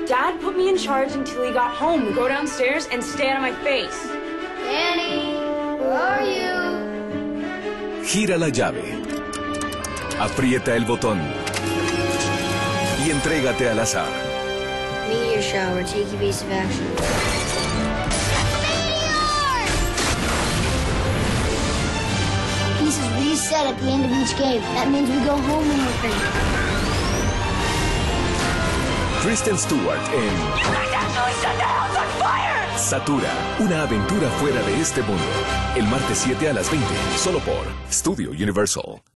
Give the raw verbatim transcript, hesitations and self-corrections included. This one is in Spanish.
Dad put me in charge until he got home. Go downstairs and stay out of my face. Danny, where are you? Gira la llave. Aprieta el botón. Y entrégate al azar. Meteor shower, take evasive action. Meteor! Pieces reset at the end of each game. That means we go home when we're finished. Kristen Stewart en Zathura, una aventura fuera de este mundo. El martes siete a las veinte, solo por Studio Universal.